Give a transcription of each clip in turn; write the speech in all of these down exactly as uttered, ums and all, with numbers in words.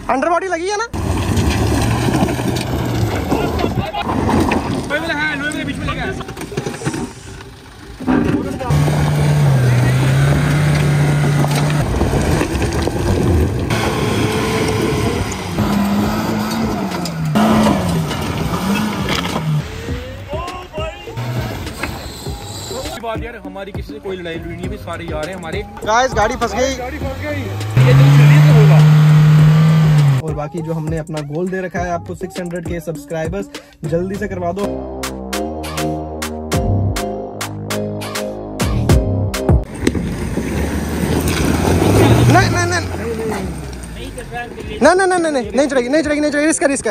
Under body लगी है ना? बीच में लगा है। बात यार, हमारी किसी से कोई लड़ाई लड़ी नहीं है, सारे जा रहे हैं हमारे। गाइस गाड़ी फंस गई, गाड़ी फंस गई। ये तो जल्दी से होगा। और बाकी जो हमने अपना गोल दे रखा है आपको छह सौ के सब्सक्राइबर्स, जल्दी से करवा दो। नहीं नहीं नहीं नहीं नहीं नहीं नहीं नहीं चलेगी, नहीं चलेगी, नहीं चलेगी, रिस्क है, रिस्क है।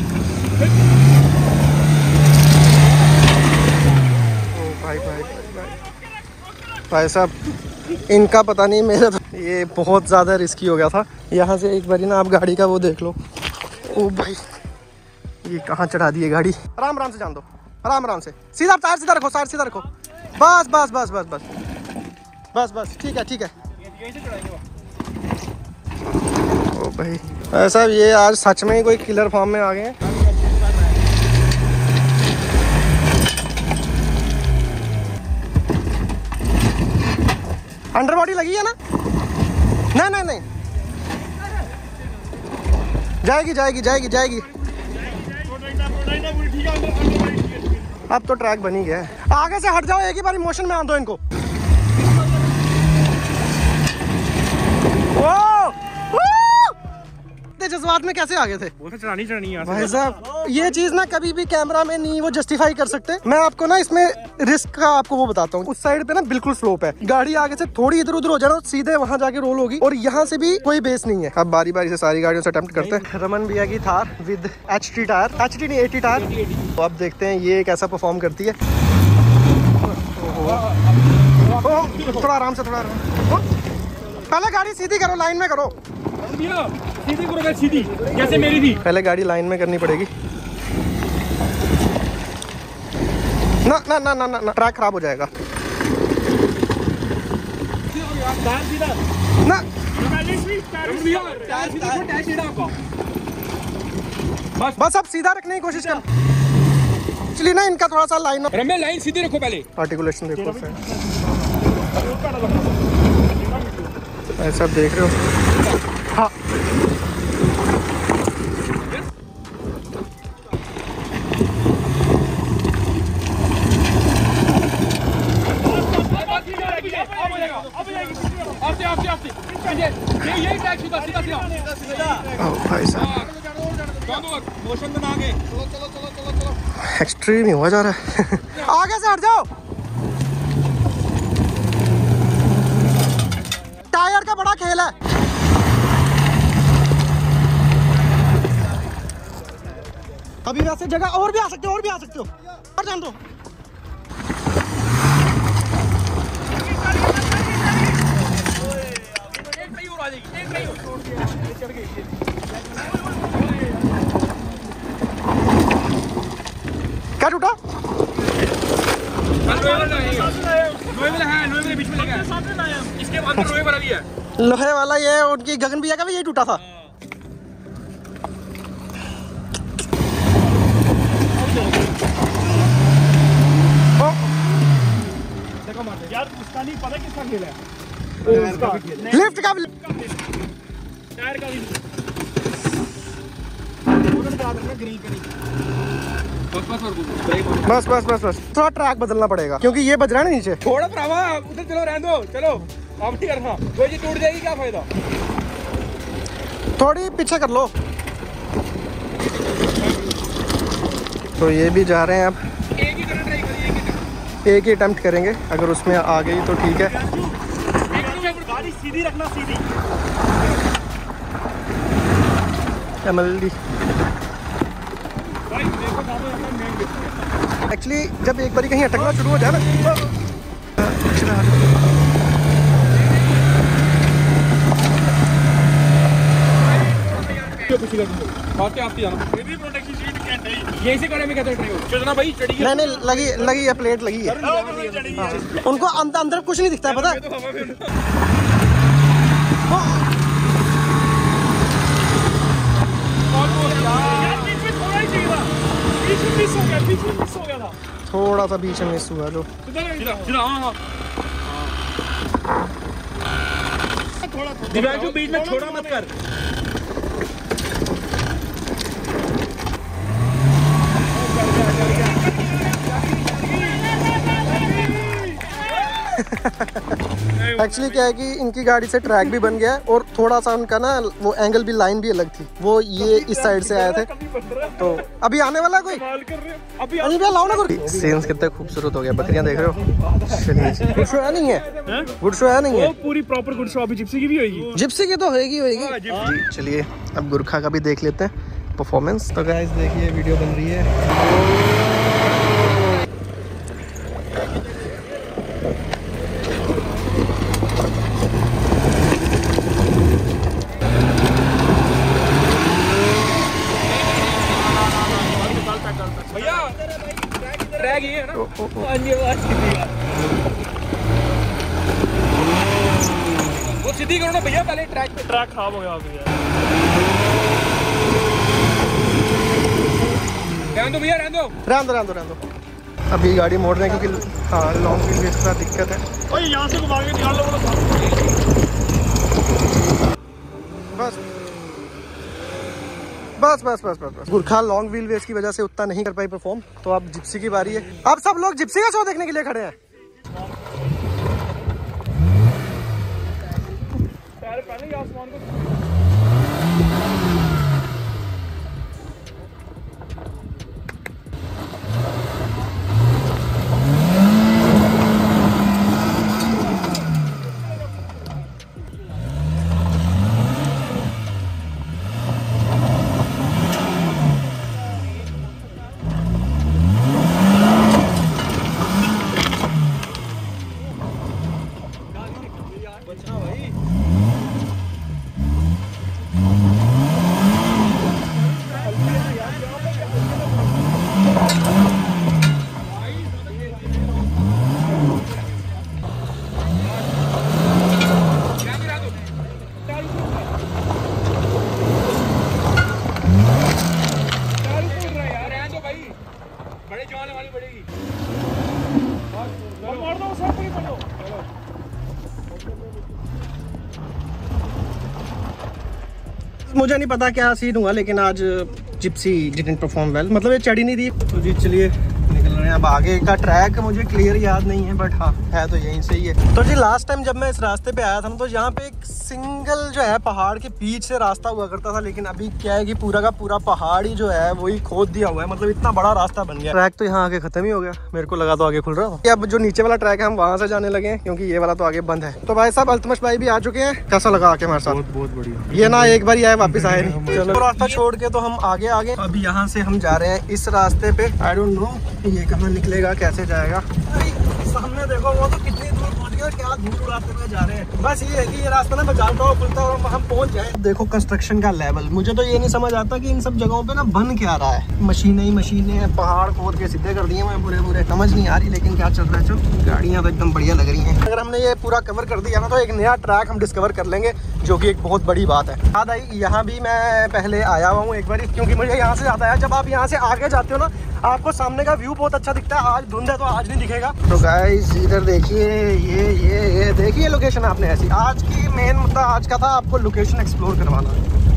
भाई भाई भाई साहब, इनका पता नहीं, मेरा तो ये बहुत ज़्यादा रिस्की हो गया था। यहाँ से एक बारी ना आप गाड़ी का वो देख लो। ओ भाई, ये कहाँ चढ़ा दी है गाड़ी। आराम आराम से जान दो, आराम आराम से, सीधा टायर सीधा रखो, टायर सीधा रखो, बस बस बस बस बस बस बस, ठीक है ठीक है। ओ भाई भाई साहब, ये आज सच में ही कोई किलर फॉर्म में आ गए हैं। अंडर बॉडी लगी है ना? नहीं नहीं नहीं, जाएगी जाएगी जाएगी जाएगी। अब तो ट्रैक बनी गया है। आगे से हट जाओ, एक ही बार मोशन में आन दो इनको। जज्बात में कैसे आगे थे? वो तो चढ़ानी चढ़नी है भाई साहब। ये चीज ना कभी भी कैमरा में नहीं वो जस्टिफाई कर सकते। मैं आपको ना इसमें रिस्क का आपको वो बताता हूँ। उस साइड पे ना बिल्कुल स्लोप है, गाड़ी आगे से थोड़ी इधर उधर हो जाए ना, सीधे वहाँ जाके रोल होगी, और यहाँ से भी कोई बेस नहीं है। अब बारी बारी से सारी गाड़ियों से अटेम्प्ट करते हैं। रमन भैया की Thar with H T tyre, H T नहीं एटी टायर। तो अब देखते हैं ये कैसा परफॉर्म करती है। थोड़ा आराम से, थोड़ा आराम। पहले गाड़ी सीधी करो, लाइन में करो, सीधी करो, सीधी जैसे मेरी थी। पहले गाड़ी लाइन में करनी पड़ेगी। ना ना ना ना ना, ट्रैक खराब हो जाएगा ना। बस बस अब सीधा रखने की कोशिश कर। एक्चुअली ना इनका थोड़ा सा लाइन रम्या, लाइन सीधी रखो पहले। आर्टिकुलेशन देखो, ऐसा देख रहे हो। हाँ भाई साहब, एक्सट्रीम ही हुआ जा रहा है। आगे से हट जाओ, टायर का बड़ा खेल है। अभी वैसे जगह और भी आ सकते हो, और भी आ सकते हो, और जान दो। क्या टूटा? बीच में लगा है। इसके बाद लोहे वाला भी है। लोहे वाला ये उनकी गगन भैया का भी यही टूटा था। यार उसका नहीं पता किसका खेल है। लिफ्ट का, टायर का भी। बस बस बस बस, थोड़ा ट्रैक बदलना पड़ेगा क्योंकि ये बज रहा है ना नीचे। थोड़ा भरावा उधर चलो, रहने दो, चलो अब नहीं करना। तो ये टूट जाएगी, क्या फायदा। थोड़ी पीछे कर लो। तो ये भी जा रहे हैं अब, एक ही करना ट्राई करिए, एक ही अटेम्प्ट करेंगे। अगर उसमें आ गई तो ठीक है। गाड़ी सीधी रखना, सीधी। एक्चुअली जब एक बारी कहीं अटकना शुरू हो जाए ना, यही से करे में कहते हैं चलना भाई, चढ़ी नहीं नहीं लगी लगी है, प्लेट लगी है। उनको अंदर अंदर कुछ नहीं दिखता है, पता है। मिस हो गया था, थोड़ा सा बीच में मिस हुआ जो। दिव्यांशु बीच में छोड़ा मत कर। एक्चुअली क्या है कि इनकी गाड़ी से ट्रैक भी बन गया है और थोड़ा सा उनका ना वो एंगल भी, लाइन भी अलग थी, वो ये इस साइड से आए थे। तो अभी आने वाला कोई अभी अभी लाओ ना कोई। सीन्स कितने खूबसूरत हो गया, बकरियां देख रहे हो। चलिए गुड शो है नहीं है, गुड शो है नहीं है, पूरी प्रॉपर गुड शो। अभी जिप्सी की भी होगी, जिप्सी की तो होगी होगी। चलिए अब गुरखा का भी देख लेते हैं परफॉर्मेंस। तो गाइस देखिए वीडियो बन रही है। ट्रैक ये है ना, वो सीधी करो ना भैया, पहले ट्रैक पे। ट्रैक खराब हो गया भैया, रहने दो भैया, रहने दो रहने दो रहने दो रहने दो। अभी गाड़ी मोड़ रहे हैं क्योंकि हाँ लॉन्ग व्हील बेस का दिक्कत है। ओए यहाँ से घुमा के निकाल लो बस बस बस बस बस बस गुरखा लॉन्ग व्हील बेस की वजह से उतना नहीं कर पाई परफॉर्म। तो अब जिप्सी की बारी है। अब सब लोग जिप्सी का शो देखने के लिए खड़े हैं। पहले आसमान को मुझे नहीं पता क्या सीन हुआ, लेकिन आज जिप्सी डिडंट परफॉर्म वेल, मतलब ये चढ़ी नहीं थी। तो जी चलिए निकल रहे हैं। अब आगे का ट्रैक मुझे क्लियर याद नहीं है, बट हाँ है तो यहीं से ही है। तो जी लास्ट टाइम जब मैं इस रास्ते पे आया था ना, तो यहाँ पे एक सिंगल जो है पहाड़ के बीच से रास्ता हुआ करता था, लेकिन अभी क्या है कि पूरा का पूरा पहाड़ ही जो है वही खोद दिया हुआ है। मतलब इतना बड़ा रास्ता बन गया। ट्रैक तो यहाँ आगे खत्म ही हो गया, मेरे को लगा तो आगे खुल रहा था। अब जो नीचे वाला ट्रैक है हम वहाँ से जाने लगे हैं, क्योंकि ये वाला तो आगे बंद है। तो भाई साहब अल्तमश भाई भी आ चुके हैं। कैसा लगा आके हमारे साथ? बहुत बहुत बढ़िया। ये ना एक बार ही आए वापस आए नहीं। चलो रास्ता छोड़ के तो हम आगे आगे। अभी यहाँ से हम जा रहे हैं इस रास्ते पे। आई डोंट नो ये कहाँ निकलेगा, कैसे जाएगा। सामने देखो वो तो कितनी दूर पहुँच गया, क्या दूर रास्ते में जा रहे हैं। बस ये है कि ये रास्ता ना बचाता हो खुलता और हम पहुँच जाए। देखो कंस्ट्रक्शन का लेवल, मुझे तो ये नहीं समझ आता कि इन सब जगहों पे ना बन क्या रहा है। मशीनें ही मशीनें, पहाड़ खोद के सीधे कर दिए हैं पूरे पूरे, समझ नहीं आ रही लेकिन क्या चल रहा है। चलो गाड़ियाँ तो एकदम बढ़िया लग रही हैं। अगर हमने ये पूरा कवर कर दिया ना तो एक नया ट्रैक हम डिस्कवर कर लेंगे, जो कि एक बहुत बड़ी बात है। याद आई यहाँ भी मैं पहले आया हुआ हूँ एक बार, क्योंकि मुझे यहाँ से याद आया जब आप यहाँ से आगे जाते हो ना आपको सामने का व्यू बहुत अच्छा दिखता है। आज धुंध है तो आज नहीं दिखेगा। तो गाइस इधर देखिए, ये ये ये देखिए लोकेशन आपने ऐसी। आज की मेन मुद्दा आज का था आपको लोकेशन एक्सप्लोर करवाना।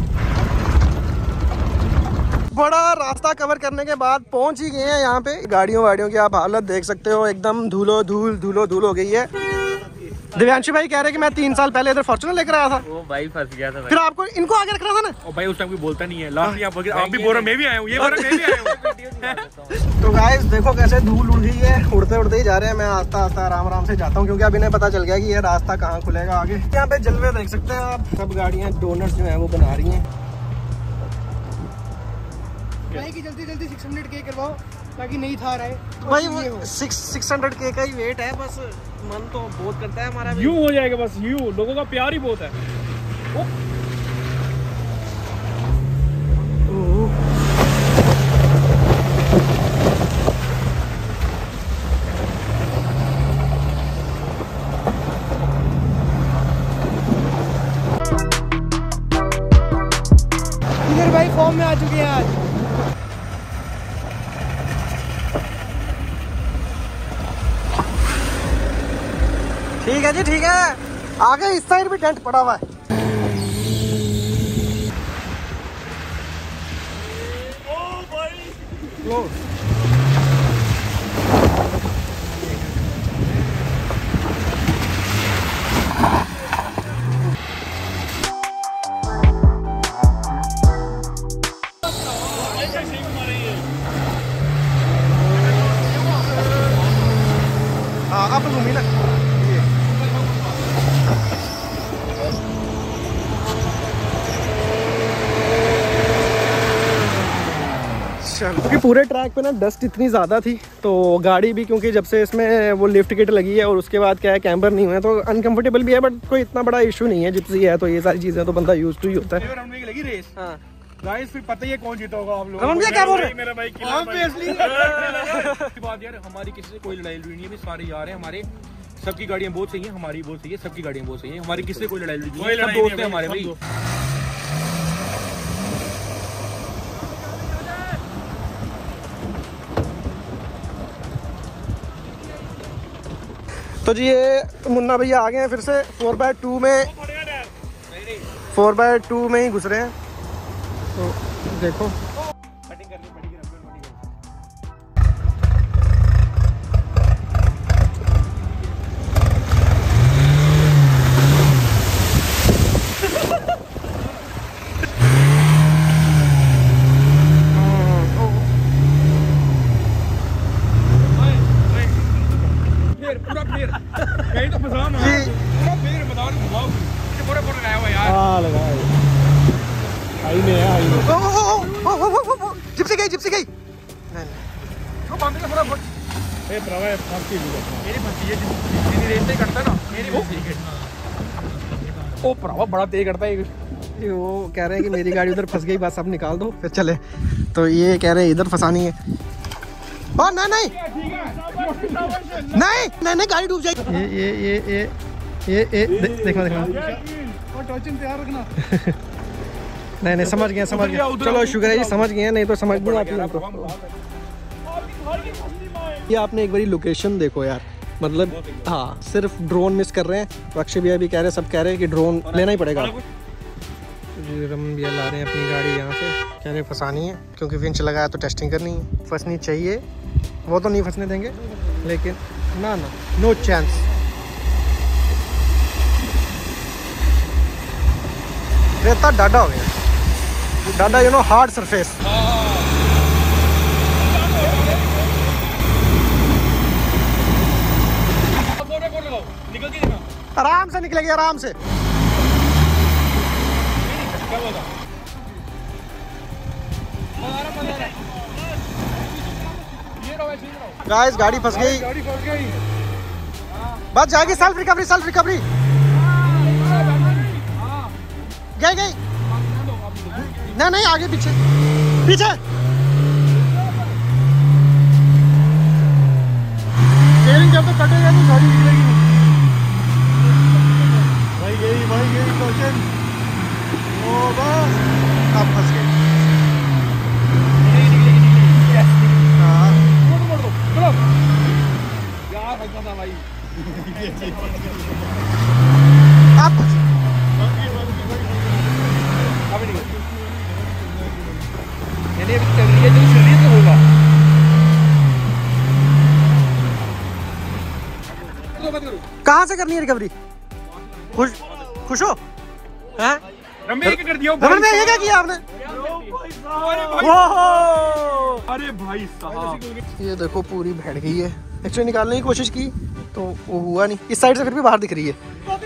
बड़ा रास्ता कवर करने के बाद पहुंच ही गए हैं यहाँ पे। गाड़ियों वाड़ियों की आप हालत देख सकते हो, एकदम धूलो धूल धूलो धूल हो गई है। दिव्यांशु भाई कह रहे कि मैं तीन साल पहले इधर फॉर्च्यूनर लेकर आया था। वो भाई फंस गया था। फिर आपको इनको आगे रखना था ना। ओ भाई उस टाइम कोई बोलता नहीं है। लास्ट आप आप भी बोल रहे, मैं भी आया हूँ, ये बोल रहे मैं भी आया हूँ। तो गाइस देखो कैसे धूल उड़ गई है, उड़ते उड़ते ही जा रहे हैं। मैं आस्ता आस्ता आराम आराम से जाता हूँ, क्योंकि अभी इन्हें पता चल गया कि ये रास्ता कहाँ खुलेगा आगे। यहाँ पे जलवे देख सकते हैं आप, सब गाड़ियाँ डोनट्स जो है वो बना रही हैं। की जल्दी जल्दी सिक्स हंड्रेड के करवाओ ताकि नहीं था रहा है भाई वो सिक्स सिक्स हंड्रेड के का ही वेट है, बस मन तो बहुत करता है हमारा। यूं हो जाएगा बस, यूं लोगों का प्यार ही बहुत है। इधर भाई फॉर्म में आ चुके हैं आज। है जी, ठीक है। आगे इस साइड भी डेंट पड़ा हुआ है। ओ भाई हाँ अब घूमी ना क्योंकि पूरे ट्रैक पे ना डस्ट इतनी ज़्यादा थी तो गाड़ी भी, क्योंकि जब से इसमें वो लिफ्ट किट लगी है और उसके बाद क्या है कैम्बर नहीं हुआ है तो अनकंफर्टेबल भी है, बट कोई इतना बड़ा इशू नहीं है। जितनी है तो ये सारी चीज़ें तो बंदा यूज टू ही होता है। रमन भैया की लगी रेस। हाँ गाइस फिर पता ही है कौन जीता होगा आप लोग। रमन भैया क्या बोल रहे हैं? मेरा भाई ऑब्वियसली बात यार, हमारी किसी से कोई लड़ाई लड़ी नहीं है, सारे यार हैं हमारे, सबकी गाड़ियां बहुत सही हैं, हमारी बहुत सही है, सबकी गाड़ियां बहुत सही है, हमारी किसी से कोई लड़ाई लड़ी नहीं है, सब दोस्त हैं हमारे भाई। तो जी ये मुन्ना भैया आ गए हैं फिर से, फोर बाय टू में फोर बाय टू में ही घुस रहे हैं। तो देखो पूरा प्लेयर कहीं तो फंसा ना, पूरा प्लेयर बता रहा हूं, घुमाओ ये पूरा पूरा लगाया हुआ यार। हां लगाया आई में है, आई में। ओ ओ ओ ओ जिप्सी गई, जिप्सी गई। नहीं क्यों बंद कर थोड़ा फट। ए प्रवा फंसी भी मेरी फंसी है, जितनी रेस से करता ना मेरी फंसी है। ओ प्रवा बड़ा तेज करता है ये, वो कह रहे हैं कि मेरी गाड़ी उधर फंस गई, बस अब निकाल दो फिर चले। तो ये कह रहे हैं इधर फंसानी है। ओ नहीं नहीं नहीं नहीं नहीं गाड़ी डूब जाएगी। ये ये ये ये ये ये देखो देखो और टॉर्चन तैयार रखना। नहीं नहीं समझ गए समझ गए, चलो शुक्र है जी समझ गए, नहीं तो समझ नहीं आती हमको। ये आपने एक बारी लोकेशन देखो यार, मतलब हाँ सिर्फ ड्रोन मिस कर रहे हैं। तो अक्षय भैया भी कह रहे हैं, सब कह रहे हैं कि ड्रोन लेना ही पड़ेगा। रमन भैया ला रहे हैं अपनी गाड़ी यहाँ से, कह रहे फंसानी है क्योंकि विंच लगाया तो टेस्टिंग करनी है, फंसनी चाहिए। वो तो नहीं फंसने देंगे लेकिन ना ना नो चांस। रेता डाडा हो गया, डाडा यू नो हार्ड सरफेस। आराम से निकलेगी, आराम से। गाइस गाड़ी फंस गई, गाड़ी फंस गई, बस जाएगी। सेल्फ रिकवरी, सेल्फ रिकवरी गई गई। नहीं नहीं आगे पीछे पीछे। स्टीयरिंग जब तक कटेगा नहीं गाड़ी निकलेगी नहीं। भाई गई भाई गई क्वेश्चन। ओ बस अब फंस गई। अब यानी अभी चल रही है, जो चल रही है तो होगा। कहाँ से करनी है रिकवरी? खुश खुश हो हैं? रमन क्या कर दिया? रमन भैया ये क्या किया आपने? अरे भाई साहब, ये देखो पूरी बैठ गई है। एक्चुअली निकालने की कोशिश की तो वो हुआ नहीं। इस साइड से फिर भी बाहर दिख रही है।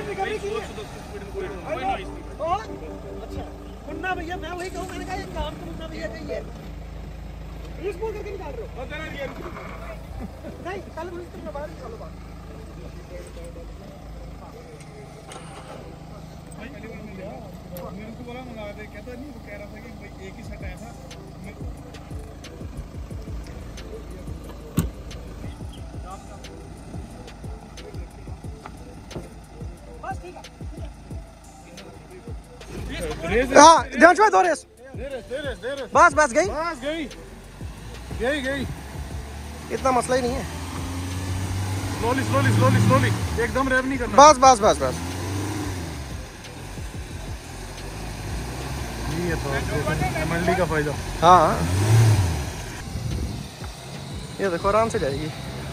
मुन्ना भैया मैं वही कहूँ, मैंने कहा ये काम तो मुन्ना भैया का ही है। पुलिस बोल करके निकाल रहे हो? नहीं कल पुलिस तो बाहर निकालो बाहर। मेरे को बोला मंगा दे, कहता नहीं, वो कह रहा था कि भाई एक ही सेट आया था। बस ठीक है। हाँ ध्यान दो रेस। बस बस गई बस गई गई गई। इतना मसला ही नहीं है। स्लोली स्लोली स्लोली स्लोली, एकदम रेव नहीं करना। बस बस बस बस। ये तो एमएलडी का फायदा। हाँ ये देखो आराम से जाएगी।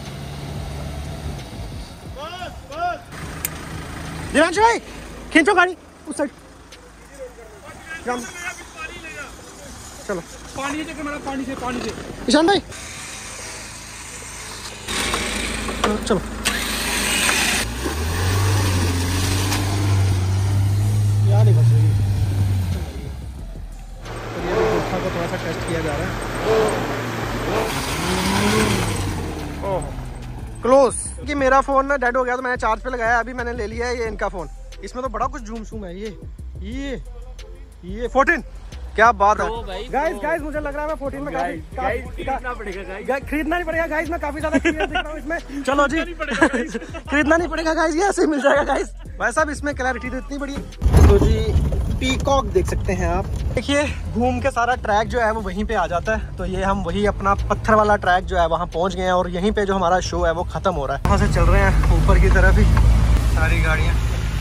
दिवांश भाई खींचो गाड़ी उस साइड। चलो पानी से मेरा पानी से पानी से ईशान भाई चलो। यार नहीं फंस रही। तो ये गुफा को थोड़ा सा टेस्ट किया जा रहा है। ओह क्लोज कि मेरा फोन ना डेड हो गया तो मैंने चार्ज पे लगाया, अभी मैंने ले लिया है ये इनका फोन। इसमें तो बड़ा कुछ जूम सूम है। ये ये ये फोर्टीन क्या बात है गाइस। गाइस मुझे लग रहा है मैं फोर्टीन में काफी खरीदना पड़ेगा गाइस। खरीदना नहीं पड़ेगा गाइस, मैं काफी ज्यादा क्लियर दिख रहा हूं इसमें। चलो जी खरीदना नहीं पड़ेगा गाइस, ये ऐसे ही मिल जाएगा गाइस। भाई साहब इसमें क्लैरिटी तो इतनी बड़ी है। तो जी पीकॉक देख सकते हैं आप। देखिए घूम के सारा ट्रैक जो है वो वहीं पे आ जाता है। तो ये हम वही अपना पत्थर वाला ट्रैक जो है वहाँ पहुँच गए हैं और यहीं पे जो हमारा शो है वो खत्म हो रहा है। वहाँ से चल रहे हैं ऊपर की तरफ ही सारी गाड़ियाँ।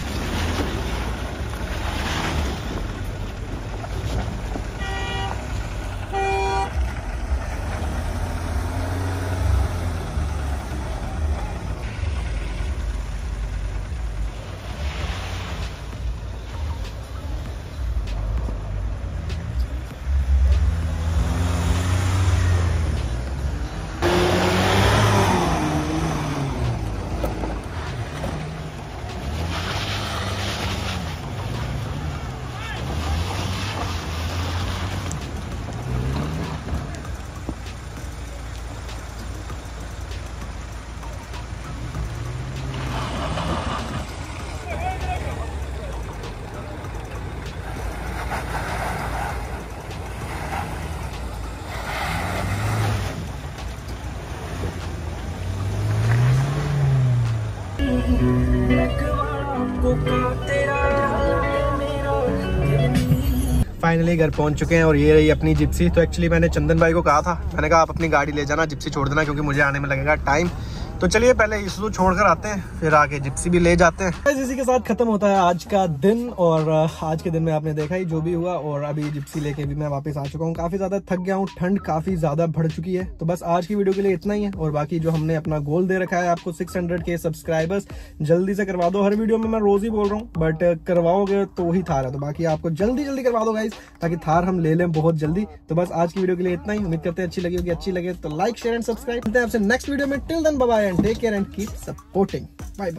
फाइनली घर पहुंच चुके हैं और ये रही अपनी जिप्सी। तो एक्चुअली मैंने चंदन भाई को कहा था, मैंने कहा आप अपनी गाड़ी ले जाना, जिप्सी छोड़ देना क्योंकि मुझे आने में लगेगा टाइम। तो चलिए पहले इसको छोड़ कर आते हैं, फिर आके जिप्सी भी ले जाते हैं। इसी के साथ खत्म होता है आज का दिन। और आज के दिन में आपने देखा ही जो भी हुआ। और अभी जिप्सी लेके भी मैं वापस आ चुका हूँ। काफी ज्यादा थक गया हूँ, ठंड काफी ज्यादा बढ़ चुकी है। तो बस आज की वीडियो के लिए इतना ही है। और बाकी जो हमने अपना गोल दे रखा है आपको सिक्स हंड्रेड के सब्सक्राइबर्स, जल्दी से करवा दो। हर वीडियो में मैं रोज ही बोल रहा हूँ बट करवाओगे तो ही थार है। तो बाकी आपको जल्दी जल्दी करवा दो गाइस, ताकि थार हम ले लें बहुत जल्दी। तो बस आज की वीडियो के लिए इतना ही। उम्मीद करते हैं अच्छी लगी होगी। अच्छी लगे तो लाइक शेयर एंड सब्सक्राइब। मिलते हैं आपसे नेक्स्ट वीडियो में। Till then bye bye and take care and keep supporting. Bye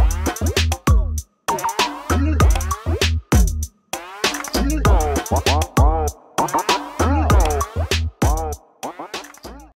bye.